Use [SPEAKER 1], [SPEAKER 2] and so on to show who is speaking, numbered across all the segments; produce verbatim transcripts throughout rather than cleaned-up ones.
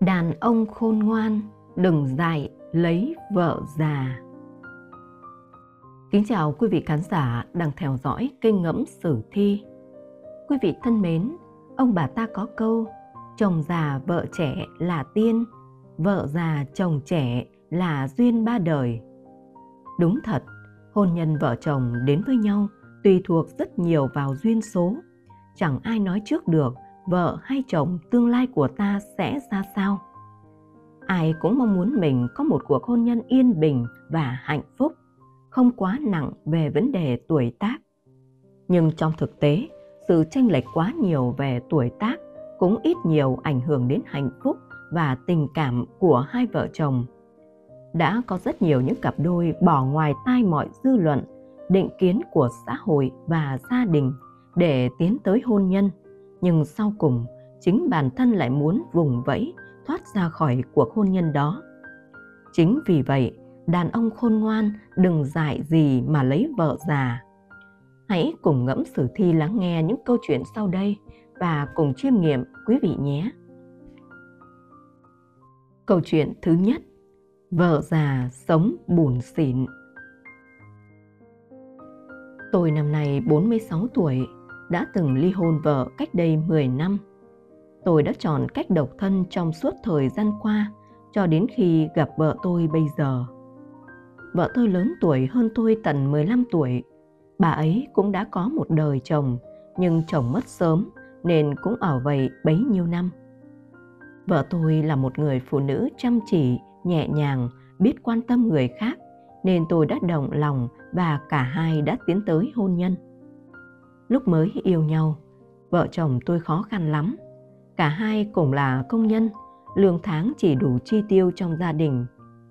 [SPEAKER 1] Đàn ông khôn ngoan, đừng dại lấy vợ già. Kính chào quý vị khán giả đang theo dõi kênh Ngẫm Sử Thi. Quý vị thân mến, ông bà ta có câu chồng già vợ trẻ là tiên, vợ già chồng trẻ là duyên ba đời. Đúng thật, hôn nhân vợ chồng đến với nhau tùy thuộc rất nhiều vào duyên số. Chẳng ai nói trước được vợ hay chồng tương lai của ta sẽ ra sao. Ai cũng mong muốn mình có một cuộc hôn nhân yên bình và hạnh phúc, không quá nặng về vấn đề tuổi tác. Nhưng trong thực tế, sự chênh lệch quá nhiều về tuổi tác cũng ít nhiều ảnh hưởng đến hạnh phúc và tình cảm của hai vợ chồng. Đã có rất nhiều những cặp đôi bỏ ngoài tai mọi dư luận, định kiến của xã hội và gia đình để tiến tới hôn nhân, nhưng sau cùng chính bản thân lại muốn vùng vẫy thoát ra khỏi cuộc hôn nhân đó. Chính vì vậy, đàn ông khôn ngoan đừng dại gì mà lấy vợ già. Hãy cùng Ngẫm Sử Thi lắng nghe những câu chuyện sau đây và cùng chiêm nghiệm quý vị nhé. Câu chuyện thứ nhất: vợ già sống bủn xỉn. Tôi năm nay bốn mươi sáu tuổi, đã từng ly hôn vợ cách đây mười năm. Tôi đã chọn cách độc thân trong suốt thời gian qua cho đến khi gặp vợ tôi bây giờ. Vợ tôi lớn tuổi hơn tôi tận mười lăm tuổi. Bà ấy cũng đã có một đời chồng, nhưng chồng mất sớm nên cũng ở vậy bấy nhiêu năm. Vợ tôi là một người phụ nữ chăm chỉ, nhẹ nhàng, biết quan tâm người khác, nên tôi đã động lòng và cả hai đã tiến tới hôn nhân. Lúc mới yêu nhau, vợ chồng tôi khó khăn lắm. Cả hai cùng là công nhân, lương tháng chỉ đủ chi tiêu trong gia đình.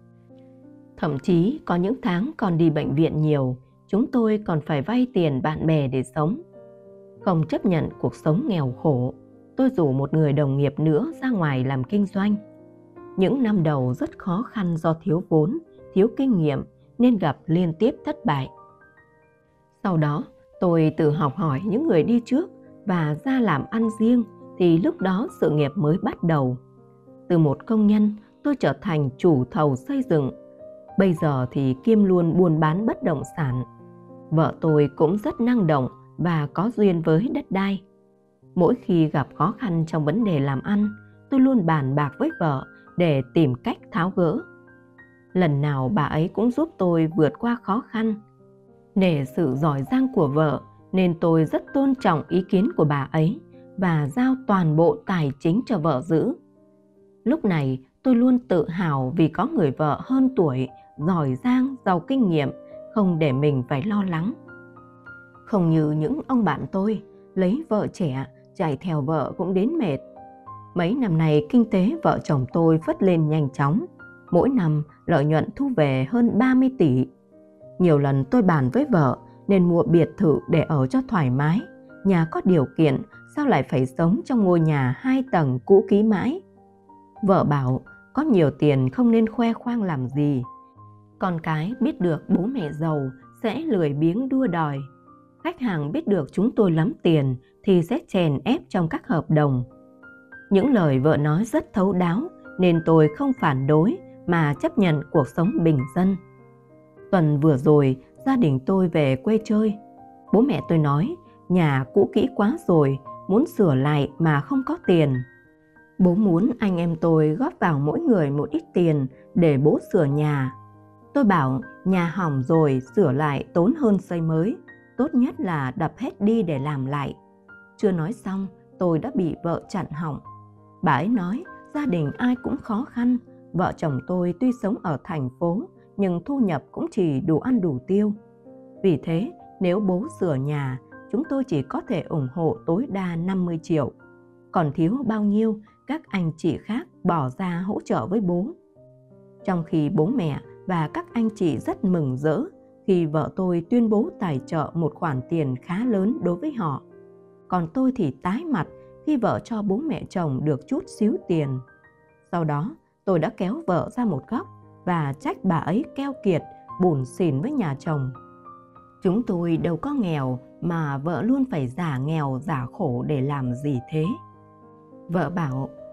[SPEAKER 1] Thậm chí có những tháng còn đi bệnh viện nhiều, chúng tôi còn phải vay tiền bạn bè để sống. Không chấp nhận cuộc sống nghèo khổ, tôi rủ một người đồng nghiệp nữa ra ngoài làm kinh doanh. Những năm đầu rất khó khăn do thiếu vốn, thiếu kinh nghiệm nên gặp liên tiếp thất bại. Sau đó, tôi tự học hỏi những người đi trước và ra làm ăn riêng, thì lúc đó sự nghiệp mới bắt đầu. Từ một công nhân, tôi trở thành chủ thầu xây dựng. Bây giờ thì kiêm luôn buôn bán bất động sản. Vợ tôi cũng rất năng động và có duyên với đất đai. Mỗi khi gặp khó khăn trong vấn đề làm ăn, tôi luôn bàn bạc với vợ để tìm cách tháo gỡ. Lần nào bà ấy cũng giúp tôi vượt qua khó khăn. Nể sự giỏi giang của vợ nên tôi rất tôn trọng ý kiến của bà ấy và giao toàn bộ tài chính cho vợ giữ. Lúc này tôi luôn tự hào vì có người vợ hơn tuổi, giỏi giang, giàu kinh nghiệm, không để mình phải lo lắng. Không như những ông bạn tôi, lấy vợ trẻ, chạy theo vợ cũng đến mệt. Mấy năm nay kinh tế vợ chồng tôi phất lên nhanh chóng, mỗi năm lợi nhuận thu về hơn ba mươi tỷ. Nhiều lần tôi bàn với vợ nên mua biệt thự để ở cho thoải mái, nhà có điều kiện sao lại phải sống trong ngôi nhà hai tầng cũ kỹ mãi. Vợ bảo có nhiều tiền không nên khoe khoang làm gì. Con cái biết được bố mẹ giàu sẽ lười biếng đua đòi. Khách hàng biết được chúng tôi lắm tiền thì sẽ chèn ép trong các hợp đồng. Những lời vợ nói rất thấu đáo nên tôi không phản đối mà chấp nhận cuộc sống bình dân. Tuần vừa rồi, gia đình tôi về quê chơi. Bố mẹ tôi nói nhà cũ kỹ quá rồi, muốn sửa lại mà không có tiền. Bố muốn anh em tôi góp vào mỗi người một ít tiền để bố sửa nhà. Tôi bảo nhà hỏng rồi sửa lại tốn hơn xây mới, tốt nhất là đập hết đi để làm lại. Chưa nói xong, tôi đã bị vợ chặn họng. Bà ấy nói gia đình ai cũng khó khăn, vợ chồng tôi tuy sống ở thành phố nhưng thu nhập cũng chỉ đủ ăn đủ tiêu. Vì thế, nếu bố sửa nhà, chúng tôi chỉ có thể ủng hộ tối đa năm mươi triệu. Còn thiếu bao nhiêu, các anh chị khác bỏ ra hỗ trợ với bố. Trong khi bố mẹ và các anh chị rất mừng rỡ khi vợ tôi tuyên bố tài trợ một khoản tiền khá lớn đối với họ. Còn tôi thì tái mặt khi vợ cho bố mẹ chồng được chút xíu tiền. Sau đó, tôi đã kéo vợ ra một góc và trách bà ấy keo kiệt, bủn xỉn với nhà chồng. Chúng tôi đâu có nghèo mà vợ luôn phải giả nghèo giả khổ để làm gì thế. Vợ bảo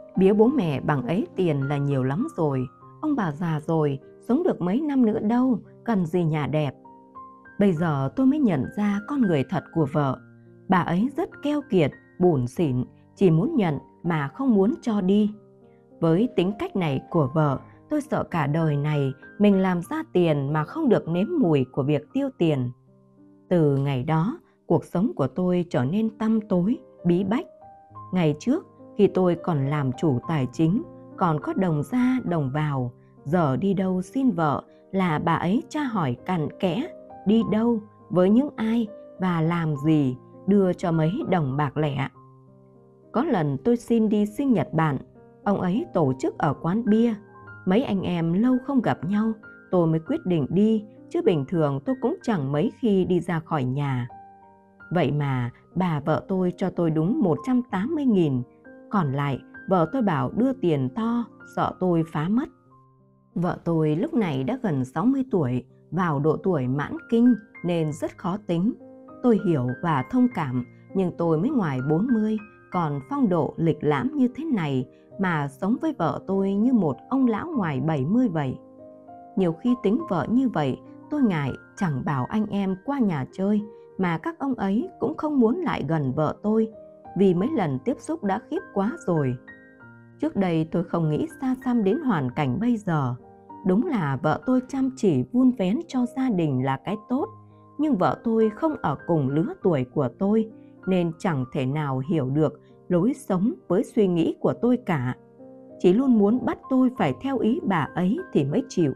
[SPEAKER 1] Biếu bố mẹ bằng ấy tiền là nhiều lắm rồi. Ông bà già rồi, sống được mấy năm nữa đâu, cần gì nhà đẹp. Bây giờ tôi mới nhận ra con người thật của vợ. Bà ấy rất keo kiệt, bủn xỉn, chỉ muốn nhận mà không muốn cho đi. Với tính cách này của vợ, tôi sợ cả đời này mình làm ra tiền mà không được nếm mùi của việc tiêu tiền. Từ ngày đó, cuộc sống của tôi trở nên tăm tối, bí bách. Ngày trước, khi tôi còn làm chủ tài chính, còn có đồng ra đồng vào, giờ đi đâu xin vợ là bà ấy tra hỏi cặn kẽ, đi đâu, với những ai và làm gì, đưa cho mấy đồng bạc lẻ. Có lần tôi xin đi sinh nhật bạn, ông ấy tổ chức ở quán bia. Mấy anh em lâu không gặp nhau, tôi mới quyết định đi, chứ bình thường tôi cũng chẳng mấy khi đi ra khỏi nhà. Vậy mà bà vợ tôi cho tôi đúng một trăm tám mươi nghìn, còn lại vợ tôi bảo đưa tiền to, sợ tôi phá mất. Vợ tôi lúc này đã gần sáu mươi tuổi, vào độ tuổi mãn kinh nên rất khó tính. Tôi hiểu và thông cảm, nhưng tôi mới ngoài bốn mươi, còn phong độ lịch lãm như thế này mà sống với vợ tôi như một ông lão ngoài bảy mươi vậy. Nhiều khi tính vợ như vậy, tôi ngại chẳng bảo anh em qua nhà chơi, mà các ông ấy cũng không muốn lại gần vợ tôi, vì mấy lần tiếp xúc đã khiếp quá rồi. Trước đây tôi không nghĩ xa xăm đến hoàn cảnh bây giờ. Đúng là vợ tôi chăm chỉ vun vén cho gia đình là cái tốt, nhưng vợ tôi không ở cùng lứa tuổi của tôi, nên chẳng thể nào hiểu được lối sống với suy nghĩ của tôi cả. Chỉ luôn muốn bắt tôi phải theo ý bà ấy thì mới chịu.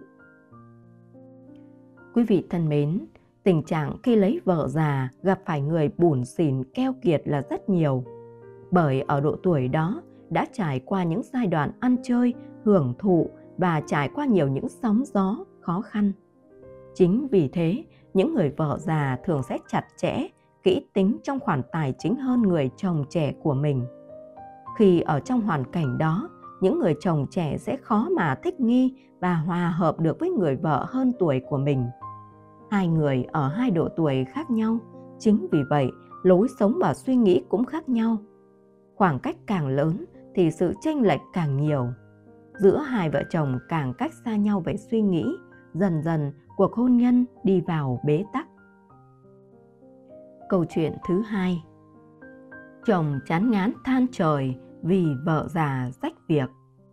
[SPEAKER 1] Quý vị thân mến, tình trạng khi lấy vợ già gặp phải người bủn xỉn keo kiệt là rất nhiều. Bởi ở độ tuổi đó đã trải qua những giai đoạn ăn chơi, hưởng thụ và trải qua nhiều những sóng gió, khó khăn. Chính vì thế, những người vợ già thường sẽ chặt chẽ, kỹ tính trong khoản tài chính hơn người chồng trẻ của mình. Khi ở trong hoàn cảnh đó, những người chồng trẻ sẽ khó mà thích nghi và hòa hợp được với người vợ hơn tuổi của mình. Hai người ở hai độ tuổi khác nhau, chính vì vậy lối sống và suy nghĩ cũng khác nhau. Khoảng cách càng lớn thì sự chênh lệch càng nhiều. Giữa hai vợ chồng càng cách xa nhau về suy nghĩ, dần dần cuộc hôn nhân đi vào bế tắc. Câu chuyện thứ hai. Chồng chán ngán than trời vì vợ già rách việc.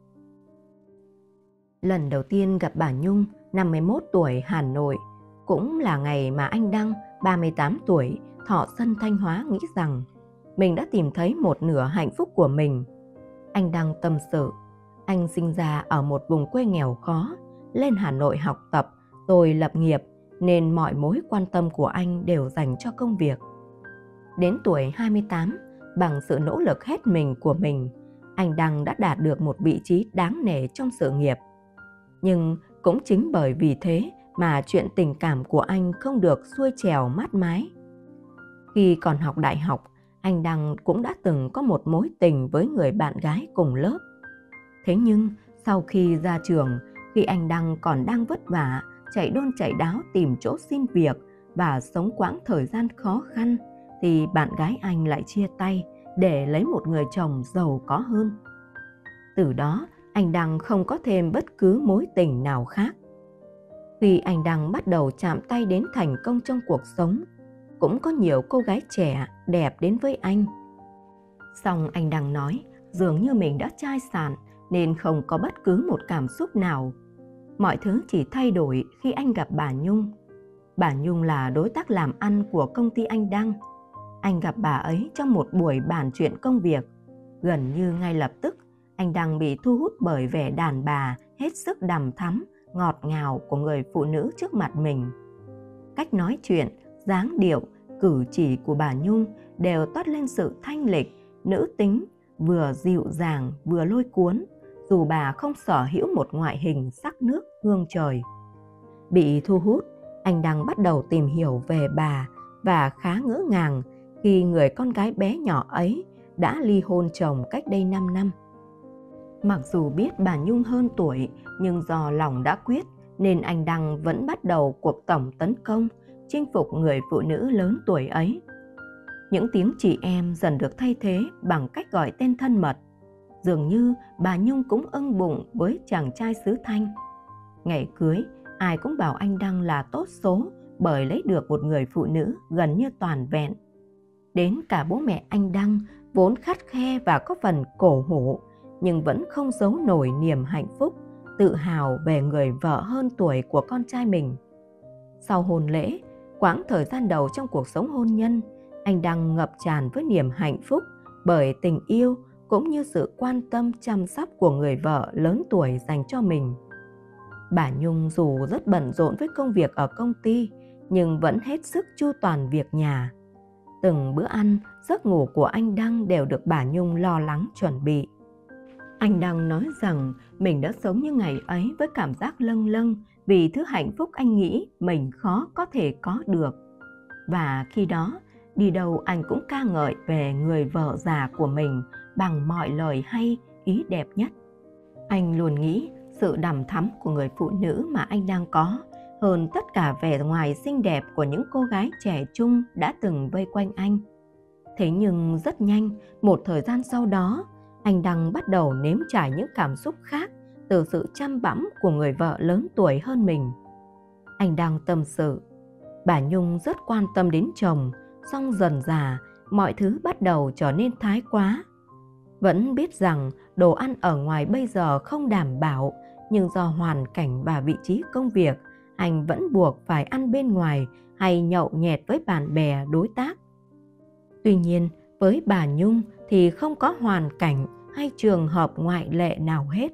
[SPEAKER 1] Lần đầu tiên gặp bà Nhung, năm mươi mốt tuổi, Hà Nội, cũng là ngày mà anh Đăng, ba mươi tám tuổi, Thọ Xuân, Thanh Hóa, nghĩ rằng mình đã tìm thấy một nửa hạnh phúc của mình. Anh Đăng tâm sự, anh sinh ra ở một vùng quê nghèo khó, lên Hà Nội học tập rồi lập nghiệp, nên mọi mối quan tâm của anh đều dành cho công việc. Đến tuổi hai mươi tám, bằng sự nỗ lực hết mình của mình, anh Đăng đã đạt được một vị trí đáng nể trong sự nghiệp. Nhưng cũng chính bởi vì thế mà chuyện tình cảm của anh không được xuôi chèo mát mái. Khi còn học đại học, anh Đăng cũng đã từng có một mối tình với người bạn gái cùng lớp. Thế nhưng sau khi ra trường, khi anh Đăng còn đang vất vả, chạy đôn chạy đáo tìm chỗ xin việc và sống quãng thời gian khó khăn, thì bạn gái anh lại chia tay để lấy một người chồng giàu có hơn. Từ đó, anh Đăng không có thêm bất cứ mối tình nào khác. Khi anh Đăng bắt đầu chạm tay đến thành công trong cuộc sống, cũng có nhiều cô gái trẻ đẹp đến với anh. Song anh Đăng nói dường như mình đã chai sạn nên không có bất cứ một cảm xúc nào. Mọi thứ chỉ thay đổi khi anh gặp bà Nhung. Bà Nhung là đối tác làm ăn của công ty anh Đăng. Anh gặp bà ấy trong một buổi bàn chuyện công việc. Gần như ngay lập tức, anh Đăng bị thu hút bởi vẻ đàn bà hết sức đằm thắm, ngọt ngào của người phụ nữ trước mặt mình. Cách nói chuyện, dáng điệu, cử chỉ của bà Nhung đều toát lên sự thanh lịch, nữ tính, vừa dịu dàng vừa lôi cuốn, dù bà không sở hữu một ngoại hình sắc nước hương trời. Bị thu hút, anh Đăng bắt đầu tìm hiểu về bà và khá ngỡ ngàng khi người con gái bé nhỏ ấy đã ly hôn chồng cách đây năm năm. Mặc dù biết bà Nhung hơn tuổi, nhưng do lòng đã quyết nên anh Đăng vẫn bắt đầu cuộc tổng tấn công, chinh phục người phụ nữ lớn tuổi ấy. Những tiếng chị em dần được thay thế bằng cách gọi tên thân mật. Dường như bà Nhung cũng ưng bụng với chàng trai xứ Thanh. Ngày cưới, ai cũng bảo anh Đăng là tốt số bởi lấy được một người phụ nữ gần như toàn vẹn. Đến cả bố mẹ anh Đăng vốn khắt khe và có phần cổ hủ, nhưng vẫn không giấu nổi niềm hạnh phúc, tự hào về người vợ hơn tuổi của con trai mình. Sau hôn lễ, quãng thời gian đầu trong cuộc sống hôn nhân, anh Đăng ngập tràn với niềm hạnh phúc bởi tình yêu cũng như sự quan tâm chăm sóc của người vợ lớn tuổi dành cho mình. Bà Nhung dù rất bận rộn với công việc ở công ty, nhưng vẫn hết sức chu toàn việc nhà. Từng bữa ăn, giấc ngủ của anh Đăng đều được bà Nhung lo lắng chuẩn bị. Anh Đăng nói rằng mình đã sống như ngày ấy với cảm giác lâng lâng vì thứ hạnh phúc anh nghĩ mình khó có thể có được. Và khi đó, đi đâu anh cũng ca ngợi về người vợ già của mình bằng mọi lời hay, ý đẹp nhất. Anh luôn nghĩ sự đằm thắm của người phụ nữ mà anh đang có hơn tất cả vẻ ngoài xinh đẹp của những cô gái trẻ trung đã từng vây quanh anh. Thế nhưng rất nhanh, một thời gian sau đó, anh Đăng bắt đầu nếm trải những cảm xúc khác từ sự chăm bẵm của người vợ lớn tuổi hơn mình. Anh Đăng tâm sự, bà Nhung rất quan tâm đến chồng, song dần dà mọi thứ bắt đầu trở nên thái quá. Vẫn biết rằng đồ ăn ở ngoài bây giờ không đảm bảo, nhưng do hoàn cảnh và vị trí công việc, anh vẫn buộc phải ăn bên ngoài hay nhậu nhẹt với bạn bè đối tác. Tuy nhiên, với bà Nhung thì không có hoàn cảnh hay trường hợp ngoại lệ nào hết.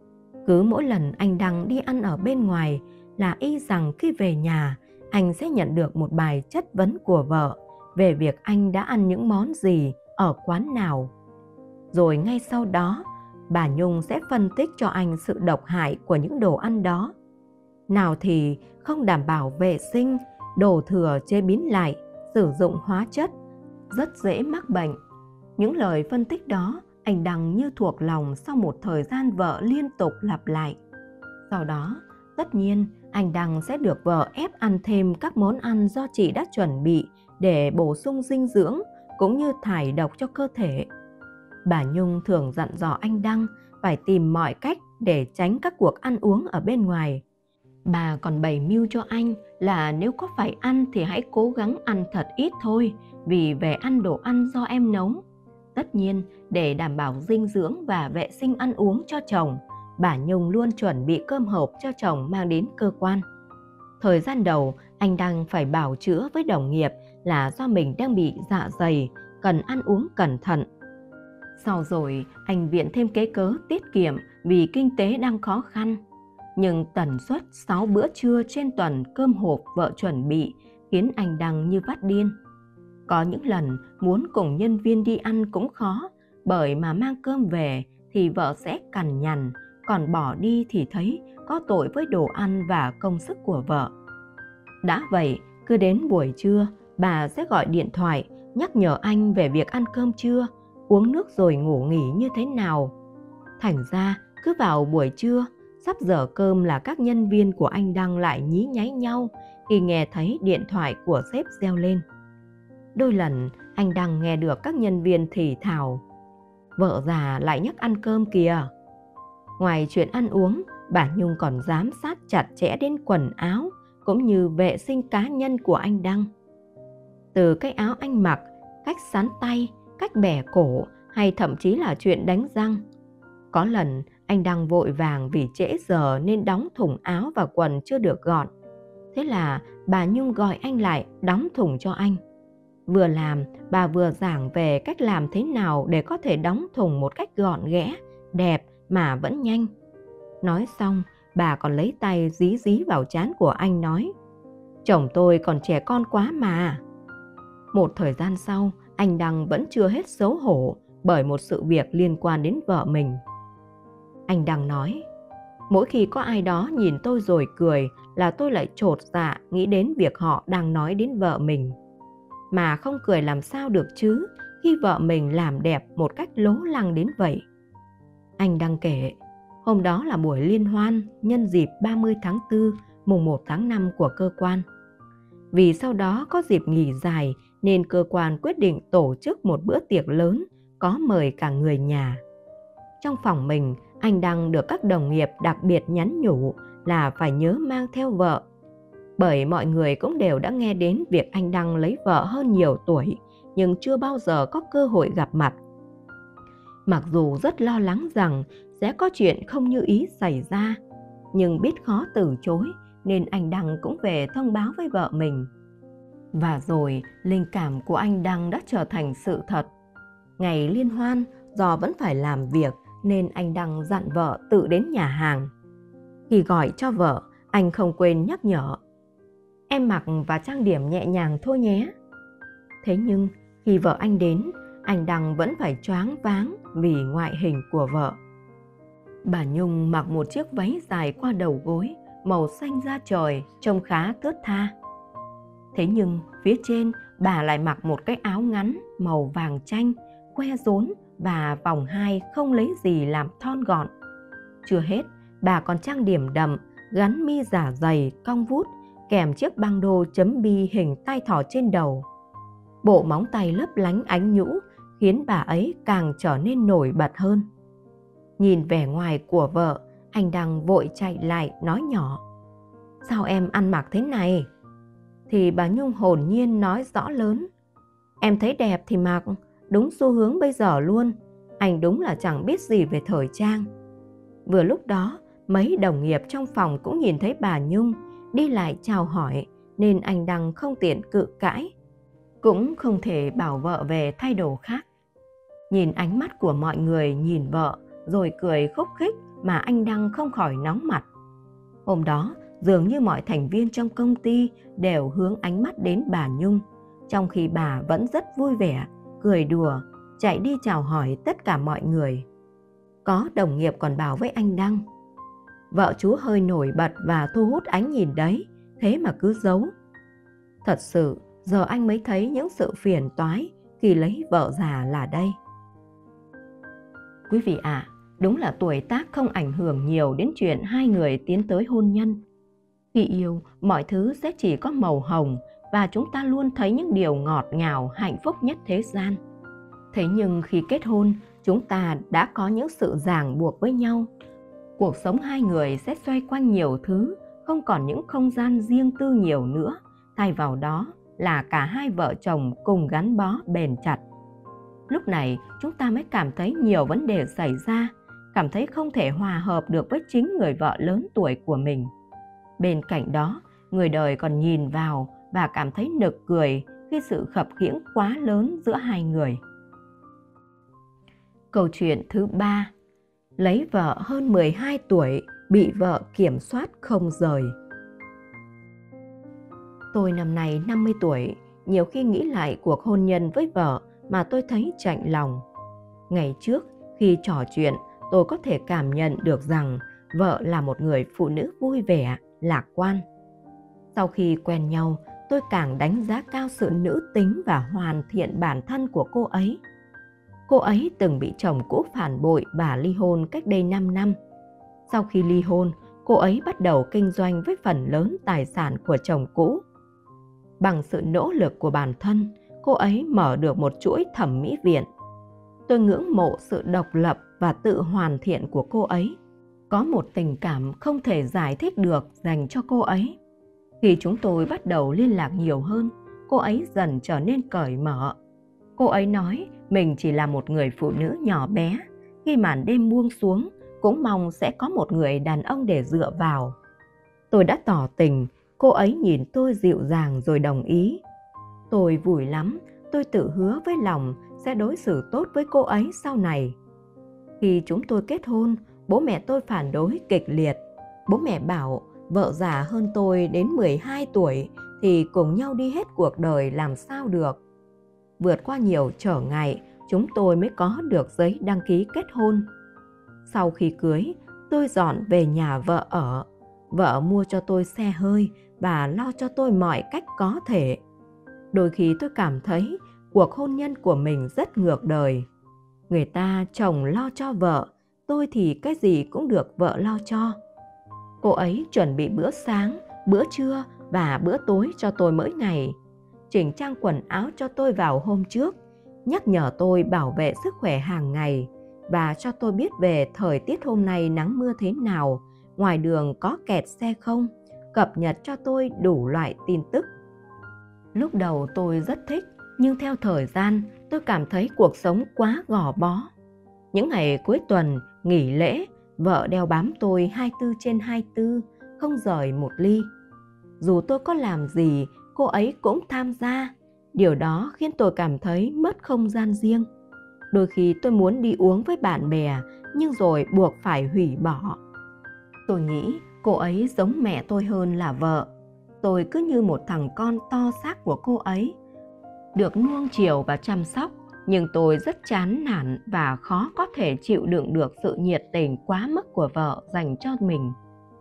[SPEAKER 1] Cứ mỗi lần anh Đăng đi ăn ở bên ngoài là y rằng khi về nhà, anh sẽ nhận được một bài chất vấn của vợ về việc anh đã ăn những món gì ở quán nào. Rồi ngay sau đó, bà Nhung sẽ phân tích cho anh sự độc hại của những đồ ăn đó. Nào thì không đảm bảo vệ sinh, đồ thừa chế biến lại, sử dụng hóa chất, rất dễ mắc bệnh. Những lời phân tích đó anh Đăng như thuộc lòng sau một thời gian vợ liên tục lặp lại. Sau đó, tất nhiên anh Đăng sẽ được vợ ép ăn thêm các món ăn do chị đã chuẩn bị để bổ sung dinh dưỡng cũng như thải độc cho cơ thể. Bà Nhung thường dặn dò anh Đăng phải tìm mọi cách để tránh các cuộc ăn uống ở bên ngoài. Bà còn bày mưu cho anh là nếu có phải ăn thì hãy cố gắng ăn thật ít thôi, vì về ăn đồ ăn do em nấu. Tất nhiên, để đảm bảo dinh dưỡng và vệ sinh ăn uống cho chồng, bà Nhung luôn chuẩn bị cơm hộp cho chồng mang đến cơ quan. Thời gian đầu, anh Đăng phải bào chữa với đồng nghiệp là do mình đang bị dạ dày, cần ăn uống cẩn thận. Sau rồi, anh viện thêm kế cớ tiết kiệm vì kinh tế đang khó khăn. Nhưng tần suất sáu bữa trưa trên tuần cơm hộp vợ chuẩn bị khiến anh Đăng như phát điên. Có những lần muốn cùng nhân viên đi ăn cũng khó, bởi mà mang cơm về thì vợ sẽ cằn nhằn, còn bỏ đi thì thấy có tội với đồ ăn và công sức của vợ. Đã vậy, cứ đến buổi trưa, bà sẽ gọi điện thoại nhắc nhở anh về việc ăn cơm trưa, uống nước rồi ngủ nghỉ như thế nào. Thành ra, cứ vào buổi trưa, sắp giờ cơm là các nhân viên của anh Đăng lại nhí nháy nhau khi nghe thấy điện thoại của sếp reo lên. Đôi lần, anh Đăng nghe được các nhân viên thì thào, vợ già lại nhắc ăn cơm kìa. Ngoài chuyện ăn uống, bà Nhung còn giám sát chặt chẽ đến quần áo cũng như vệ sinh cá nhân của anh Đăng. Từ cái áo anh mặc, cách sắn tay, cách bẻ cổ hay thậm chí là chuyện đánh răng. Có lần anh Đăng vội vàng vì trễ giờ nên đóng thùng áo và quần chưa được gọn. Thế là bà Nhung gọi anh lại đóng thùng cho anh. Vừa làm, bà vừa giảng về cách làm thế nào để có thể đóng thùng một cách gọn ghẽ, đẹp mà vẫn nhanh. Nói xong, bà còn lấy tay dí dí vào trán của anh nói, chồng tôi còn trẻ con quá mà. Một thời gian sau, anh Đăng vẫn chưa hết xấu hổ bởi một sự việc liên quan đến vợ mình. Anh Đăng nói, mỗi khi có ai đó nhìn tôi rồi cười là tôi lại chột dạ nghĩ đến việc họ đang nói đến vợ mình. Mà không cười làm sao được chứ khi vợ mình làm đẹp một cách lố lăng đến vậy. Anh Đăng kể, hôm đó là buổi liên hoan nhân dịp ba mươi tháng tư, mùng một tháng năm của cơ quan. Vì sau đó có dịp nghỉ dài nên cơ quan quyết định tổ chức một bữa tiệc lớn có mời cả người nhà. Trong phòng mình, anh Đăng được các đồng nghiệp đặc biệt nhắn nhủ là phải nhớ mang theo vợ. Bởi mọi người cũng đều đã nghe đến việc anh Đăng lấy vợ hơn nhiều tuổi, nhưng chưa bao giờ có cơ hội gặp mặt. Mặc dù rất lo lắng rằng sẽ có chuyện không như ý xảy ra, nhưng biết khó từ chối nên anh Đăng cũng về thông báo với vợ mình. Và rồi, linh cảm của anh Đăng đã trở thành sự thật. Ngày liên hoan, do vẫn phải làm việc nên anh Đăng dặn vợ tự đến nhà hàng. Khi gọi cho vợ, anh không quên nhắc nhở: "Em mặc và trang điểm nhẹ nhàng thôi nhé." Thế nhưng, khi vợ anh đến, anh Đăng vẫn phải choáng váng vì ngoại hình của vợ. Bà Nhung mặc một chiếc váy dài qua đầu gối, màu xanh da trời, trông khá thướt tha. Thế nhưng, phía trên bà lại mặc một cái áo ngắn màu vàng chanh, que rốn và vòng hai không lấy gì làm thon gọn. Chưa hết, bà còn trang điểm đậm, gắn mi giả dày, cong vút, kèm chiếc băng đô chấm bi hình tai thỏ trên đầu. Bộ móng tay lấp lánh ánh nhũ khiến bà ấy càng trở nên nổi bật hơn. Nhìn vẻ ngoài của vợ, anh Đăng vội chạy lại nói nhỏ: "Sao em ăn mặc thế này?" Thì bà Nhung hồn nhiên nói rõ lớn: "Em thấy đẹp thì mặc, đúng xu hướng bây giờ luôn. Anh đúng là chẳng biết gì về thời trang." Vừa lúc đó, mấy đồng nghiệp trong phòng cũng nhìn thấy bà Nhung đi lại chào hỏi, nên anh Đăng không tiện cự cãi, cũng không thể bảo vợ về thay đồ khác. Nhìn ánh mắt của mọi người nhìn vợ rồi cười khúc khích mà anh Đăng không khỏi nóng mặt. Hôm đó, dường như mọi thành viên trong công ty đều hướng ánh mắt đến bà Nhung, trong khi bà vẫn rất vui vẻ, cười đùa, chạy đi chào hỏi tất cả mọi người. Có đồng nghiệp còn bảo với anh Đăng: "Vợ chú hơi nổi bật và thu hút ánh nhìn đấy, thế mà cứ giấu." Thật sự, giờ anh mới thấy những sự phiền toái khi lấy vợ già là đây. Quý vị ạ, à, đúng là tuổi tác không ảnh hưởng nhiều đến chuyện hai người tiến tới hôn nhân. Khi yêu, mọi thứ sẽ chỉ có màu hồng và chúng ta luôn thấy những điều ngọt ngào, hạnh phúc nhất thế gian. Thế nhưng khi kết hôn, chúng ta đã có những sự ràng buộc với nhau. Cuộc sống hai người sẽ xoay quanh nhiều thứ, không còn những không gian riêng tư nhiều nữa. Thay vào đó là cả hai vợ chồng cùng gắn bó bền chặt. Lúc này chúng ta mới cảm thấy nhiều vấn đề xảy ra, cảm thấy không thể hòa hợp được với chính người vợ lớn tuổi của mình. Bên cạnh đó, người đời còn nhìn vào và cảm thấy nực cười khi sự khập khiễng quá lớn giữa hai người. Câu chuyện thứ ba: lấy vợ hơn mười hai tuổi, bị vợ kiểm soát không rời. Tôi năm nay năm mươi tuổi, nhiều khi nghĩ lại cuộc hôn nhân với vợ mà tôi thấy chạnh lòng. Ngày trước, khi trò chuyện, tôi có thể cảm nhận được rằng vợ là một người phụ nữ vui vẻ, lạc quan. Sau khi quen nhau, tôi càng đánh giá cao sự nữ tính và hoàn thiện bản thân của cô ấy. Cô ấy từng bị chồng cũ phản bội và ly hôn cách đây năm năm. Sau khi ly hôn, cô ấy bắt đầu kinh doanh với phần lớn tài sản của chồng cũ. Bằng sự nỗ lực của bản thân, cô ấy mở được một chuỗi thẩm mỹ viện. Tôi ngưỡng mộ sự độc lập và tự hoàn thiện của cô ấy. Có một tình cảm không thể giải thích được dành cho cô ấy. Khi chúng tôi bắt đầu liên lạc nhiều hơn, cô ấy dần trở nên cởi mở. Cô ấy nói mình chỉ là một người phụ nữ nhỏ bé, khi màn đêm buông xuống cũng mong sẽ có một người đàn ông để dựa vào. Tôi đã tỏ tình, cô ấy nhìn tôi dịu dàng rồi đồng ý. Tôi vui lắm, tôi tự hứa với lòng sẽ đối xử tốt với cô ấy sau này. Khi chúng tôi kết hôn, bố mẹ tôi phản đối kịch liệt. Bố mẹ bảo vợ già hơn tôi đến mười hai tuổi thì cùng nhau đi hết cuộc đời làm sao được. Vượt qua nhiều trở ngại, chúng tôi mới có được giấy đăng ký kết hôn. Sau khi cưới, tôi dọn về nhà vợ ở. Vợ mua cho tôi xe hơi và lo cho tôi mọi cách có thể. Đôi khi tôi cảm thấy cuộc hôn nhân của mình rất ngược đời. Người ta chồng lo cho vợ, tôi thì cái gì cũng được vợ lo cho. Cô ấy chuẩn bị bữa sáng, bữa trưa và bữa tối cho tôi mỗi ngày, chỉnh trang quần áo cho tôi vào hôm trước, nhắc nhở tôi bảo vệ sức khỏe hàng ngày, và cho tôi biết về thời tiết hôm nay nắng mưa thế nào, ngoài đường có kẹt xe không, cập nhật cho tôi đủ loại tin tức. Lúc đầu tôi rất thích, nhưng theo thời gian tôi cảm thấy cuộc sống quá gò bó. Những ngày cuối tuần, nghỉ lễ, vợ đeo bám tôi hai mươi bốn trên hai mươi bốn, không rời một ly. Dù tôi có làm gì, cô ấy cũng tham gia. Điều đó khiến tôi cảm thấy mất không gian riêng. Đôi khi tôi muốn đi uống với bạn bè, nhưng rồi buộc phải hủy bỏ. Tôi nghĩ cô ấy giống mẹ tôi hơn là vợ. Tôi cứ như một thằng con to xác của cô ấy, được nuông chiều và chăm sóc, nhưng tôi rất chán nản và khó có thể chịu đựng được sự nhiệt tình quá mức của vợ dành cho mình.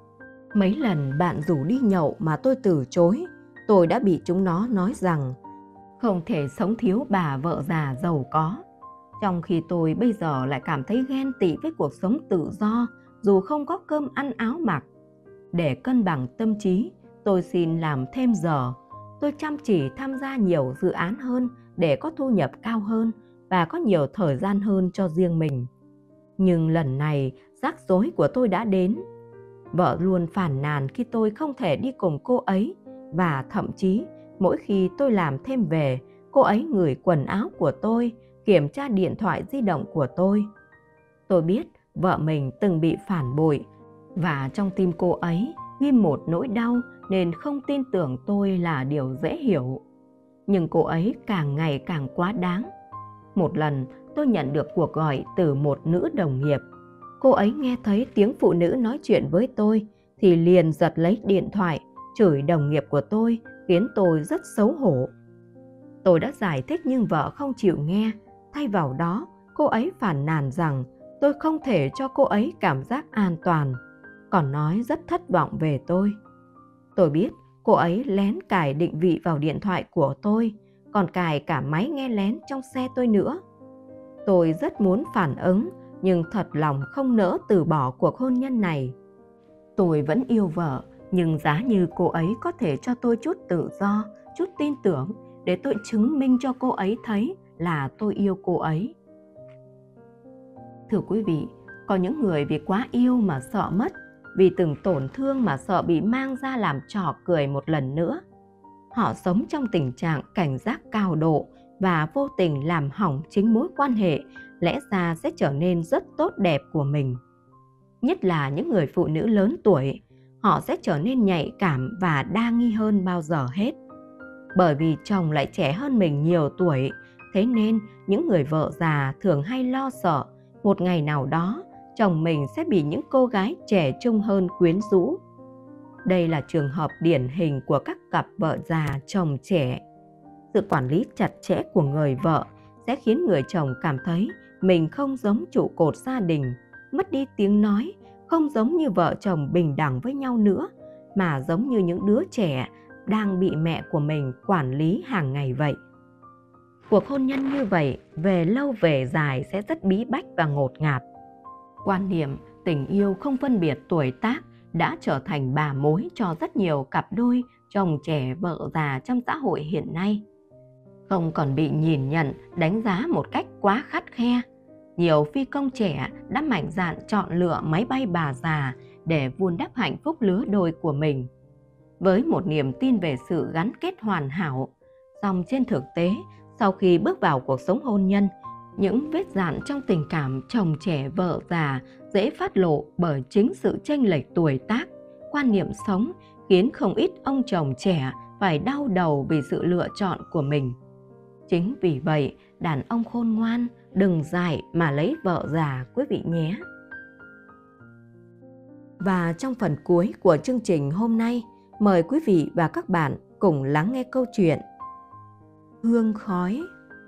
[SPEAKER 1] Mấy lần bạn rủ đi nhậu mà tôi từ chối, tôi đã bị chúng nó nói rằng không thể sống thiếu bà vợ già giàu có. Trong khi tôi bây giờ lại cảm thấy ghen tị với cuộc sống tự do dù không có cơm ăn áo mặc. Để cân bằng tâm trí, tôi xin làm thêm giờ. Tôi chăm chỉ tham gia nhiều dự án hơn để có thu nhập cao hơn và có nhiều thời gian hơn cho riêng mình. Nhưng lần này, rắc rối của tôi đã đến. Vợ luôn phàn nàn khi tôi không thể đi cùng cô ấy, và thậm chí mỗi khi tôi làm thêm về, cô ấy ngửi quần áo của tôi, kiểm tra điện thoại di động của tôi. Tôi biết vợ mình từng bị phản bội, và trong tim cô ấy ghim một nỗi đau nên không tin tưởng tôi là điều dễ hiểu. Nhưng cô ấy càng ngày càng quá đáng. Một lần tôi nhận được cuộc gọi từ một nữ đồng nghiệp. Cô ấy nghe thấy tiếng phụ nữ nói chuyện với tôi thì liền giật lấy điện thoại, chửi đồng nghiệp của tôi, khiến tôi rất xấu hổ. Tôi đã giải thích nhưng vợ không chịu nghe. Thay vào đó, cô ấy phàn nàn rằng tôi không thể cho cô ấy cảm giác an toàn, còn nói rất thất vọng về tôi. Tôi biết cô ấy lén cài định vị vào điện thoại của tôi, còn cài cả máy nghe lén trong xe tôi nữa. Tôi rất muốn phản ứng, nhưng thật lòng không nỡ từ bỏ cuộc hôn nhân này. Tôi vẫn yêu vợ, nhưng giá như cô ấy có thể cho tôi chút tự do, chút tin tưởng để tôi chứng minh cho cô ấy thấy là tôi yêu cô ấy. Thưa quý vị, có những người vì quá yêu mà sợ mất, vì từng tổn thương mà sợ bị mang ra làm trò cười một lần nữa. Họ sống trong tình trạng cảnh giác cao độ và vô tình làm hỏng chính mối quan hệ lẽ ra sẽ trở nên rất tốt đẹp của mình. Nhất là những người phụ nữ lớn tuổi, họ sẽ trở nên nhạy cảm và đa nghi hơn bao giờ hết. Bởi vì chồng lại trẻ hơn mình nhiều tuổi, thế nên những người vợ già thường hay lo sợ một ngày nào đó chồng mình sẽ bị những cô gái trẻ trung hơn quyến rũ. Đây là trường hợp điển hình của các cặp vợ già chồng trẻ. Sự quản lý chặt chẽ của người vợ sẽ khiến người chồng cảm thấy mình không giống trụ cột gia đình, mất đi tiếng nói, không giống như vợ chồng bình đẳng với nhau nữa, mà giống như những đứa trẻ đang bị mẹ của mình quản lý hàng ngày vậy. Cuộc hôn nhân như vậy về lâu về dài sẽ rất bí bách và ngột ngạt. Quan niệm tình yêu không phân biệt tuổi tác đã trở thành bà mối cho rất nhiều cặp đôi chồng trẻ vợ già trong xã hội hiện nay. Không còn bị nhìn nhận, đánh giá một cách quá khắt khe. Nhiều phi công trẻ đã mạnh dạn chọn lựa máy bay bà già để vun đắp hạnh phúc lứa đôi của mình, với một niềm tin về sự gắn kết hoàn hảo. Song trên thực tế, sau khi bước vào cuộc sống hôn nhân, những vết dạn trong tình cảm chồng trẻ vợ già dễ phát lộ bởi chính sự chênh lệch tuổi tác, quan niệm sống, khiến không ít ông chồng trẻ phải đau đầu vì sự lựa chọn của mình. Chính vì vậy, đàn ông khôn ngoan, đừng dại mà lấy vợ già quý vị nhé. Và trong phần cuối của chương trình hôm nay, mời quý vị và các bạn cùng lắng nghe câu chuyện Hương khói.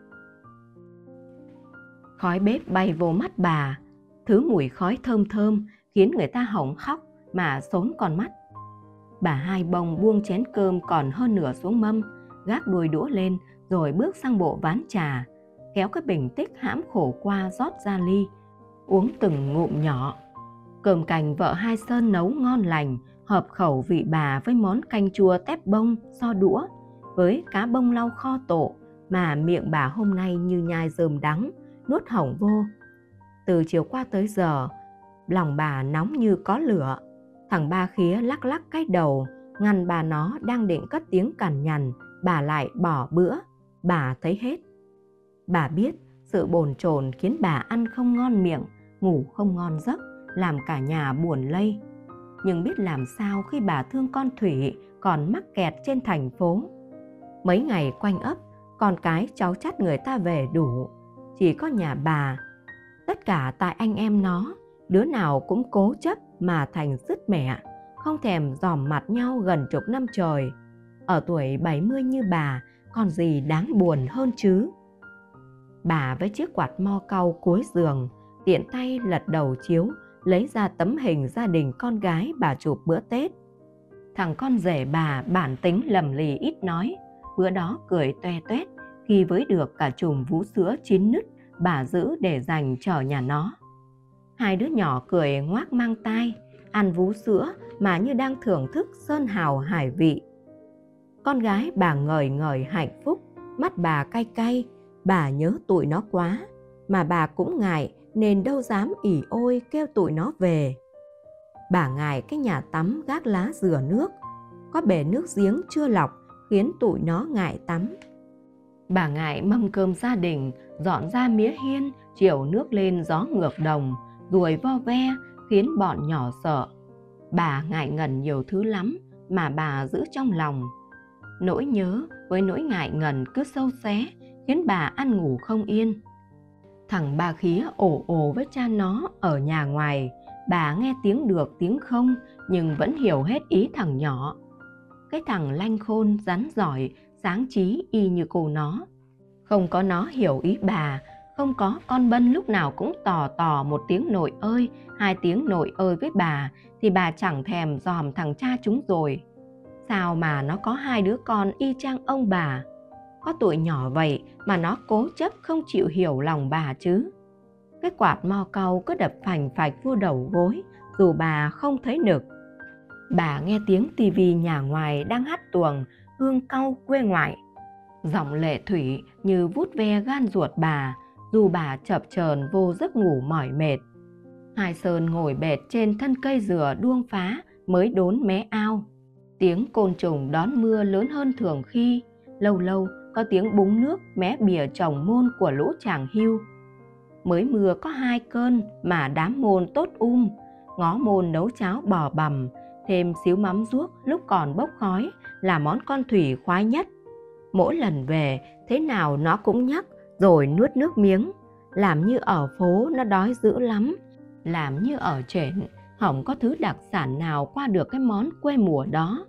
[SPEAKER 1] Khói bếp bay vô mắt bà, thứ mùi khói thơm thơm khiến người ta hỏng khóc mà xốn con mắt. Bà hai bông buông chén cơm còn hơn nửa xuống mâm, gác đuôi đũa lên rồi bước sang bộ ván trà, kéo cái bình tích hãm khổ qua rót ra ly, uống từng ngụm nhỏ. Cơm canh vợ hai Sơn nấu ngon lành, hợp khẩu vị bà với món canh chua tép bông so đũa, với cá bông lau kho tổ mà miệng bà hôm nay như nhai rơm đắng, nuốt hỏng vô. Từ chiều qua tới giờ, lòng bà nóng như có lửa. Thằng Ba Khía lắc lắc cái đầu, ngăn bà nó đang định cất tiếng cằn nhằn, bà lại bỏ bữa. Bà thấy hết. Bà biết sự bồn chồn khiến bà ăn không ngon miệng, ngủ không ngon giấc, làm cả nhà buồn lây. Nhưng biết làm sao khi bà thương con Thủy còn mắc kẹt trên thành phố. Mấy ngày quanh ấp, con cái cháu chắt người ta về đủ, chỉ có nhà bà. Tất cả tại anh em nó, đứa nào cũng cố chấp mà thành sứt mẻ, không thèm dòm mặt nhau gần chục năm trời. Ở tuổi bảy mươi như bà, còn gì đáng buồn hơn chứ. Bà với chiếc quạt mo cau cuối giường, tiện tay lật đầu chiếu, lấy ra tấm hình gia đình con gái bà chụp bữa Tết. Thằng con rể bà bản tính lầm lì ít nói, bữa đó cười toe toét khi với được cả chùm vú sữa chín nứt bà giữ để dành chở nhà nó. Hai đứa nhỏ cười ngoác mang tai, ăn vú sữa mà như đang thưởng thức sơn hào hải vị. Con gái bà ngời ngời hạnh phúc, mắt bà cay cay, bà nhớ tụi nó quá, mà bà cũng ngại nên đâu dám ỉ ôi kêu tụi nó về. Bà ngại cái nhà tắm gác lá rửa nước, có bể nước giếng chưa lọc khiến tụi nó ngại tắm. Bà ngại mâm cơm gia đình, dọn ra mía hiên, chiều nước lên gió ngược đồng, ruồi vo ve khiến bọn nhỏ sợ. Bà ngại ngần nhiều thứ lắm mà bà giữ trong lòng. Nỗi nhớ với nỗi ngại ngần cứ sâu xé khiến bà ăn ngủ không yên. Thằng Ba Khía ồ ồ với cha nó ở nhà ngoài, bà nghe tiếng được tiếng không nhưng vẫn hiểu hết ý thằng nhỏ. Cái thằng lanh khôn, rắn giỏi, sáng trí y như cô nó. Không có nó hiểu ý bà, không có con Bân lúc nào cũng tò tò một tiếng nội ơi, hai tiếng nội ơi với bà, thì bà chẳng thèm dòm thằng cha chúng rồi. Sao mà nó có hai đứa con y chang ông bà? Có tuổi nhỏ vậy mà nó cố chấp không chịu hiểu lòng bà chứ. Cái quạt mo cau cứ đập phành phạch vô đầu gối, dù bà không thấy nực. Bà nghe tiếng tivi nhà ngoài đang hát tuồng Hương Cau quê ngoại. Giọng lệ thủy như vút ve gan ruột bà, dù bà chập chờn vô giấc ngủ mỏi mệt. Hai Sơn ngồi bệt trên thân cây dừa đuông phá mới đốn mé ao. Tiếng côn trùng đón mưa lớn hơn thường khi, lâu lâu có tiếng búng nước mé bìa trồng môn của lũ chàng hưu. Mới mưa có hai cơn mà đám môn tốt um, ngó môn nấu cháo bò bằm, thêm xíu mắm ruốc lúc còn bốc khói là món con Thủy khoái nhất. Mỗi lần về thế nào nó cũng nhắc rồi nuốt nước miếng, làm như ở phố nó đói dữ lắm, làm như ở trển hổng có thứ đặc sản nào qua được cái món quê mùa đó.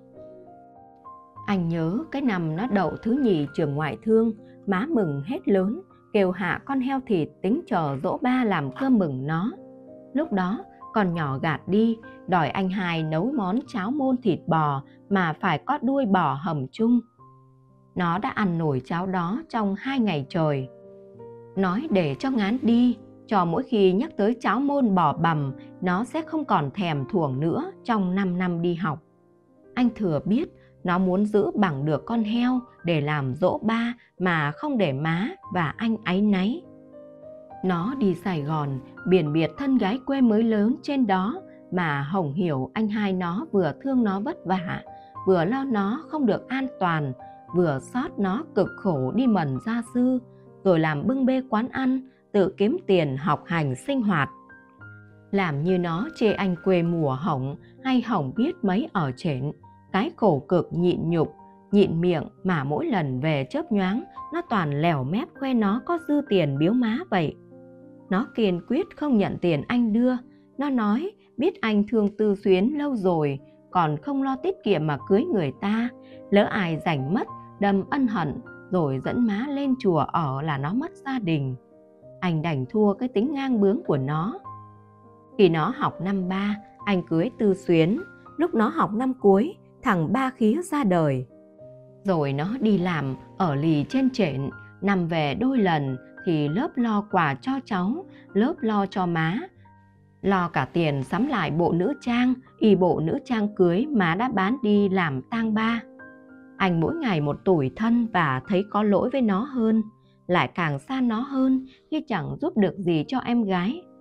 [SPEAKER 1] Anh nhớ cái năm nó đậu thứ nhì trường ngoại thương, má mừng hết lớn, kêu hạ con heo thịt tính chờ dỗ ba làm cơm mừng nó. Lúc đó con nhỏ gạt đi, đòi anh hai nấu món cháo môn thịt bò mà phải có đuôi bò hầm chung. Nó đã ăn nổi cháo đó trong hai ngày trời. Nói để cho ngán đi, cho mỗi khi nhắc tới cháo môn bò bằm, nó sẽ không còn thèm thuồng nữa trong năm năm đi học. Anh thừa biết nó muốn giữ bằng được con heo để làm dỗ ba mà không để má và anh áy náy. Nó đi Sài Gòn, biển biệt thân gái quê mới lớn trên đó mà hổng hiểu anh hai nó vừa thương nó vất vả, vừa lo nó không được an toàn, vừa xót nó cực khổ đi mần gia sư, rồi làm bưng bê quán ăn, tự kiếm tiền học hành sinh hoạt. Làm như nó chê anh quê mùa hỏng hay hỏng biết mấy ở trển, cái khổ cực nhịn nhục, nhịn miệng mà mỗi lần về chớp nhoáng, nó toàn lèo mép khoe nó có dư tiền biếu má vậy. Nó kiên quyết không nhận tiền anh đưa, nó nói biết anh thương Tư Xuyến lâu rồi, còn không lo tiết kiệm mà cưới người ta, lỡ ai giành mất, đâm ân hận, rồi dẫn má lên chùa ở là nó mất gia đình. Anh đành thua cái tính ngang bướng của nó. Khi nó học năm ba, anh cưới Tư Xuyến, lúc nó học năm cuối, thằng Ba Khía ra đời. Rồi nó đi làm ở lì trên trển, nằm về đôi lần thì lớp lo quà cho cháu, lớp lo cho má, lo cả tiền sắm lại bộ nữ trang, y bộ nữ trang cưới má đã bán đi làm tang ba. Anh mỗi ngày một tủi thân và thấy có lỗi với nó hơn, lại càng xa nó hơn khi chẳng giúp được gì cho em gái.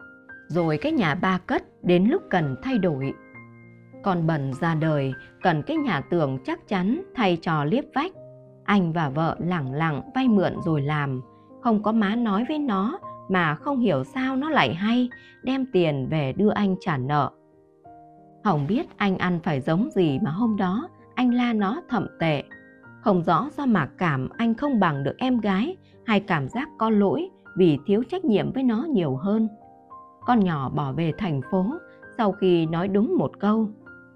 [SPEAKER 1] Rồi cái nhà ba cất đến lúc cần thay đổi. Con Bần ra đời cần cái nhà tường chắc chắn thay trò liếp vách. Anh và vợ lẳng lặng vay mượn rồi làm, không có má nói với nó mà không hiểu sao nó lại hay đem tiền về đưa anh trả nợ. Hổng biết anh ăn phải giống gì mà hôm đó anh la nó thậm tệ. Không rõ do mặc cảm anh không bằng được em gái hay cảm giác có lỗi vì thiếu trách nhiệm với nó nhiều hơn. Con nhỏ bỏ về thành phố sau khi nói đúng một câu: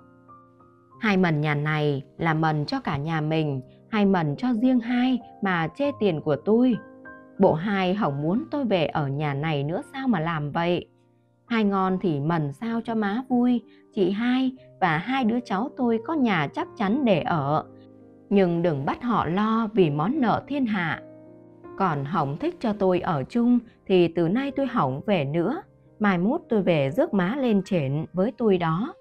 [SPEAKER 1] hai mần nhà này là mần cho cả nhà mình, hai mần cho riêng hai mà chê tiền của tôi. Bộ hai hổng muốn tôi về ở nhà này nữa sao mà làm vậy? Hai ngon thì mần sao cho má vui, chị hai và hai đứa cháu tôi có nhà chắc chắn để ở. Nhưng đừng bắt họ lo vì món nợ thiên hạ. Còn hổng thích cho tôi ở chung thì từ nay tôi hổng về nữa. Mai mốt tôi về rước má lên trển với tôi đó.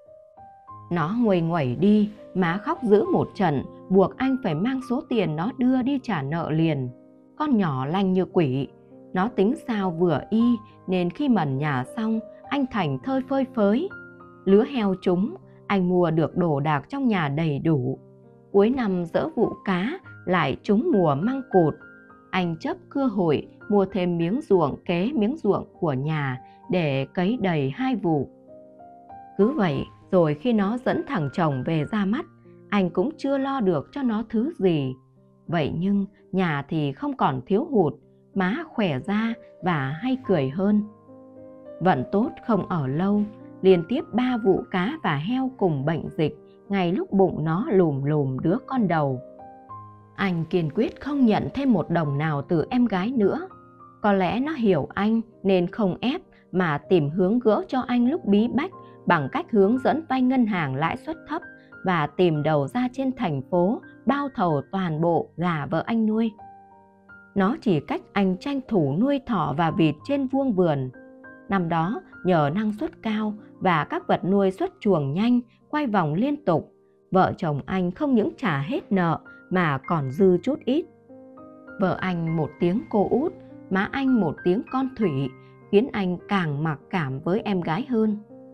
[SPEAKER 1] Nó nguầy nguẩy đi, má khóc dữ một trận, buộc anh phải mang số tiền nó đưa đi trả nợ liền. Con nhỏ lanh như quỷ. Nó tính sao vừa y nên khi mần nhà xong, anh thành thơi phơi phới. Lứa heo chúng, anh mua được đồ đạc trong nhà đầy đủ. Cuối năm dỡ vụ cá, lại trúng mùa măng cụt. Anh chấp cơ hội mua thêm miếng ruộng kế miếng ruộng của nhà để cấy đầy hai vụ. Cứ vậy, rồi khi nó dẫn thằng chồng về ra mắt, anh cũng chưa lo được cho nó thứ gì. Vậy nhưng nhà thì không còn thiếu hụt, má khỏe ra và hay cười hơn. Vận tốt không ở lâu, liên tiếp ba vụ cá và heo cùng bệnh dịch ngay lúc bụng nó lùm lùm đứa con đầu. Anh kiên quyết không nhận thêm một đồng nào từ em gái nữa. Có lẽ nó hiểu anh nên không ép mà tìm hướng gỡ cho anh lúc bí bách bằng cách hướng dẫn vay ngân hàng lãi suất thấp và tìm đầu ra trên thành phố bao thầu toàn bộ gà vợ anh nuôi. Nó chỉ cách anh tranh thủ nuôi thỏ và vịt trên vuông vườn. Năm đó nhờ năng suất cao và các vật nuôi xuất chuồng nhanh, quay vòng liên tục, vợ chồng anh không những trả hết nợ mà còn dư chút ít. Vợ anh một tiếng cô út, má anh một tiếng con Thủy, khiến anh càng mặc cảm với em gái hơn.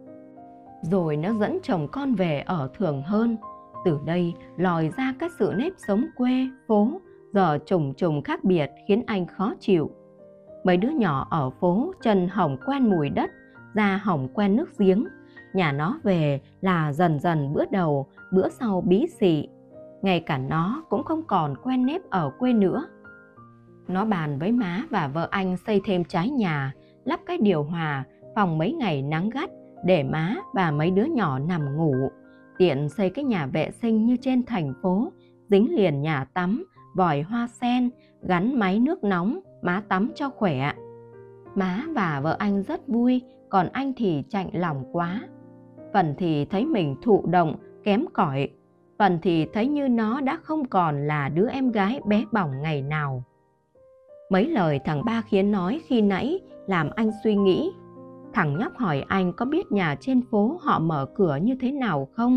[SPEAKER 1] Rồi nó dẫn chồng con về ở thường hơn. Từ đây lòi ra cái sự nếp sống quê, phố, giờ trùng trùng khác biệt khiến anh khó chịu. Mấy đứa nhỏ ở phố chân hỏng quen mùi đất, da hỏng quen nước giếng. Nhà nó về là dần dần bữa đầu, bữa sau bí xị. Ngay cả nó cũng không còn quen nếp ở quê nữa. Nó bàn với má và vợ anh xây thêm trái nhà, lắp cái điều hòa, phòng mấy ngày nắng gắt để má và mấy đứa nhỏ nằm ngủ. Tiện xây cái nhà vệ sinh như trên thành phố, dính liền nhà tắm, vòi hoa sen, gắn máy nước nóng, má tắm cho khỏe. Má và vợ anh rất vui, còn anh thì chạnh lòng quá. Phần thì thấy mình thụ động, kém cỏi, phần thì thấy như nó đã không còn là đứa em gái bé bỏng ngày nào. Mấy lời thằng ba khiến nói khi nãy làm anh suy nghĩ. Thằng nhóc hỏi anh có biết nhà trên phố họ mở cửa như thế nào không?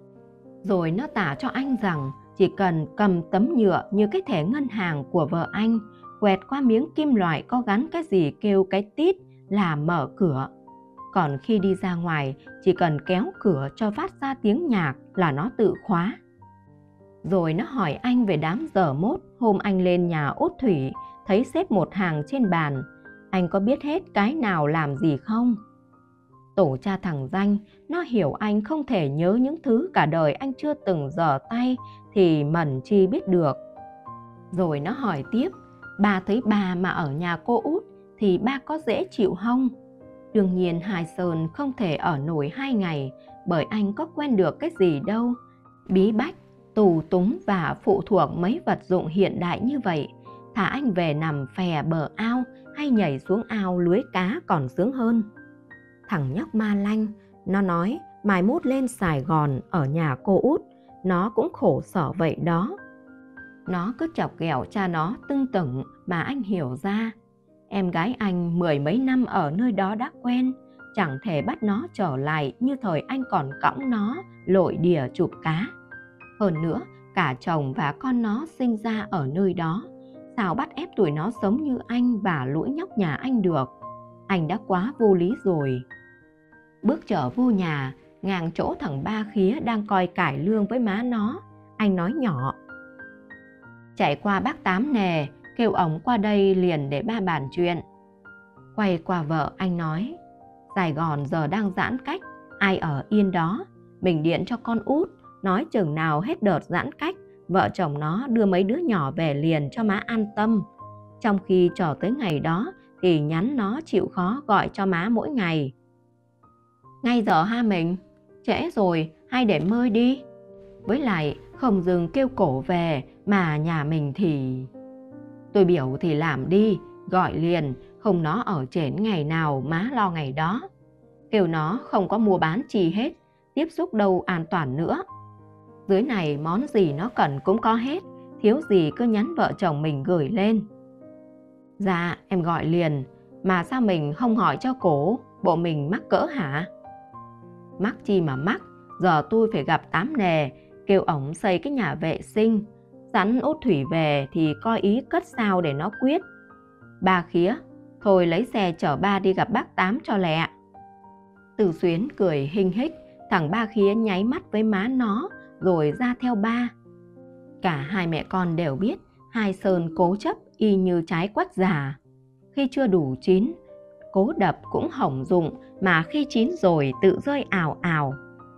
[SPEAKER 1] Rồi nó tả cho anh rằng chỉ cần cầm tấm nhựa như cái thẻ ngân hàng của vợ anh, quẹt qua miếng kim loại có gắn cái gì kêu cái tít là mở cửa. Còn khi đi ra ngoài, chỉ cần kéo cửa cho phát ra tiếng nhạc là nó tự khóa. Rồi nó hỏi anh về đám dở mốt hôm anh lên nhà út Thủy, thấy xếp một hàng trên bàn. Anh có biết hết cái nào làm gì không? Tổ cha thằng Danh, nó hiểu anh không thể nhớ những thứ cả đời anh chưa từng dở tay thì mẩn chi biết được. Rồi nó hỏi tiếp, ba thấy bà mà ở nhà cô út thì ba có dễ chịu không? Đương nhiên Hai Sơn không thể ở nổi hai ngày, bởi anh có quen được cái gì đâu. Bí bách, tù túng và phụ thuộc mấy vật dụng hiện đại như vậy, thả anh về nằm phè bờ ao hay nhảy xuống ao lưới cá còn sướng hơn. Thằng nhóc ma lanh, nó nói mai mốt lên Sài Gòn ở nhà cô út, nó cũng khổ sở vậy đó. Nó cứ chọc ghẹo cha nó tưng tửng mà anh hiểu ra. Em gái anh mười mấy năm ở nơi đó đã quen, chẳng thể bắt nó trở lại như thời anh còn cõng nó lội đìa chụp cá. Hơn nữa, cả chồng và con nó sinh ra ở nơi đó, sao bắt ép tụi nó sống như anh và lũ nhóc nhà anh được? anh đã quá vô lý rồi. Bước trở vô nhà, ngang chỗ thằng Ba Khía đang coi cải lương với má nó, anh nói nhỏ: chạy qua bác Tám nè, kêu ổng qua đây liền để ba bàn chuyện. Quay qua vợ anh nói: Sài Gòn giờ đang giãn cách, ai ở yên đó, mình điện cho con út, nói chừng nào hết đợt giãn cách, vợ chồng nó đưa mấy đứa nhỏ về liền cho má an tâm. Trong khi chờ tới ngày đó thì nhắn nó chịu khó gọi cho má mỗi ngày. Ngay giờ ha mình, trễ rồi, hay để mơi đi. Với lại không dừng kêu cổ về, mà nhà mình thì... Tôi biểu thì làm đi, gọi liền, không nó ở trển ngày nào má lo ngày đó. Kêu nó không có mua bán chi hết, tiếp xúc đâu an toàn nữa. Dưới này món gì nó cần cũng có hết, thiếu gì cứ nhắn vợ chồng mình gửi lên. Dạ, em gọi liền, mà sao mình không hỏi cho cổ, bộ mình mắc cỡ hả? Mắc chi mà mắc, giờ tôi phải gặp Tám nè, kêu ổng xây cái nhà vệ sinh. Sẵn Út Thủy về thì coi ý cất sao để nó quyết. Ba Khía, thôi lấy xe chở ba đi gặp bác Tám cho lẹ. Từ Xuyến cười hinh hích, thằng Ba Khía nháy mắt với má nó rồi ra theo ba. Cả hai mẹ con đều biết hai Sơn cố chấp y như trái quất già. Khi chưa đủ chín, cố đập cũng hỏng dụng, mà khi chín rồi tự rơi ào ào.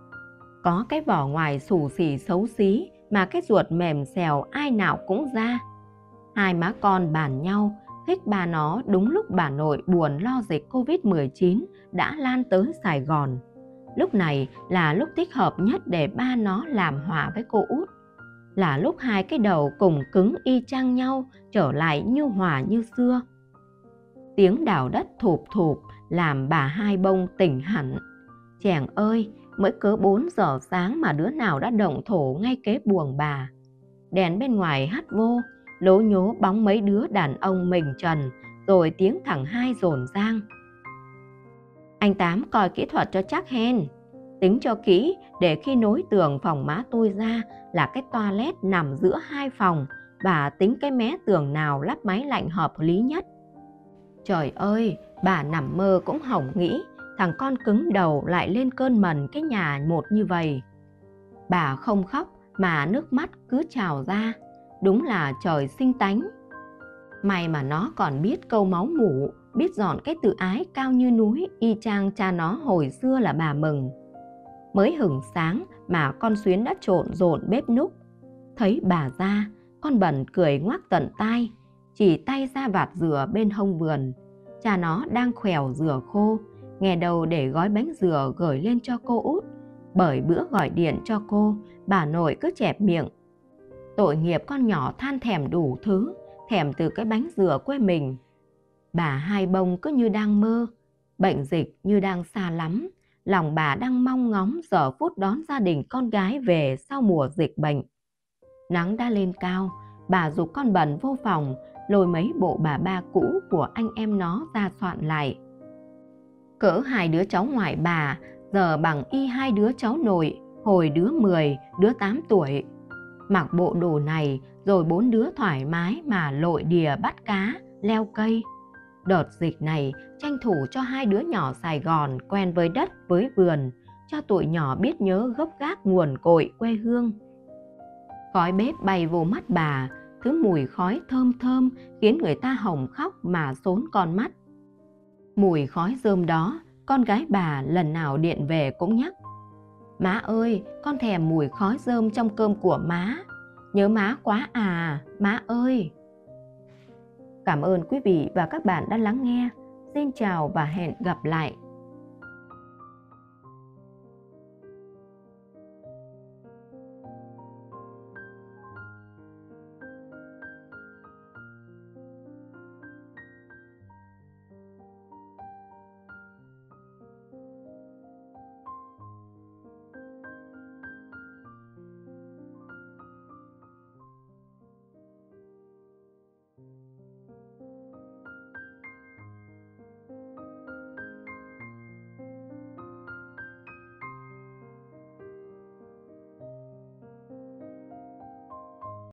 [SPEAKER 1] Có cái vỏ ngoài xù xì xấu xí, mà cái ruột mềm xèo ai nào cũng ra. Hai má con bàn nhau, khích ba nó đúng lúc bà nội buồn lo dịch Covid mười chín đã lan tới Sài Gòn. Lúc này là lúc thích hợp nhất để ba nó làm hòa với cô út. Là lúc hai cái đầu cùng cứng y chang nhau trở lại như hòa như xưa. Tiếng đào đất thụp thụp làm bà Hai Bông tỉnh hẳn. Chàng ơi, mới cỡ bốn giờ sáng mà đứa nào đã động thổ ngay kế buồng bà. Đèn bên ngoài hắt vô, lố nhố bóng mấy đứa đàn ông mình trần, rồi tiếng thằng Hai dồn dang. Anh Tám coi kỹ thuật cho chắc hen. Tính cho kỹ để khi nối tường phòng má tôi ra là cái toilet nằm giữa hai phòng, bà tính cái mé tường nào lắp máy lạnh hợp lý nhất. Trời ơi, bà nằm mơ cũng hỏng nghĩ thằng con cứng đầu lại lên cơn mần cái nhà một như vậy. Bà không khóc mà nước mắt cứ trào ra, đúng là trời sinh tánh. May mà nó còn biết câu máu mủ, biết dọn cái tự ái cao như núi y chang cha nó hồi xưa là bà Mừng. Mới hửng sáng mà con Xuyến đã trộn rộn bếp núc. Thấy bà ra, con Bẩn cười ngoác tận tai, chỉ tay ra vạt dừa bên hông vườn. Cha nó đang khèo dừa khô, nghe đâu để gói bánh dừa gửi lên cho cô út. Bởi bữa gọi điện cho cô, bà nội cứ chẹp miệng. Tội nghiệp con nhỏ than thèm đủ thứ, thèm từ cái bánh dừa quê mình. Bà Hai Bông cứ như đang mơ, bệnh dịch như đang xa lắm. Lòng bà đang mong ngóng giờ phút đón gia đình con gái về sau mùa dịch bệnh. Nắng đã lên cao, bà giục con Bẩn vô phòng, lôi mấy bộ bà ba cũ của anh em nó ra soạn lại. Cỡ hai đứa cháu ngoại bà, giờ bằng y hai đứa cháu nội, hồi đứa mười, đứa tám tuổi. Mặc bộ đồ này, rồi bốn đứa thoải mái mà lội đìa bắt cá, leo cây. Đợt dịch này tranh thủ cho hai đứa nhỏ Sài Gòn quen với đất với vườn, cho tụi nhỏ biết nhớ gốc gác nguồn cội quê hương. Khói bếp bay vô mắt bà, thứ mùi khói thơm thơm khiến người ta hồng khóc mà xốn con mắt. Mùi khói rơm đó, con gái bà lần nào điện về cũng nhắc: Má ơi, con thèm mùi khói rơm trong cơm của má. Nhớ má quá à, má ơi. Cảm ơn quý vị và các bạn đã lắng nghe. Xin chào và hẹn gặp lại.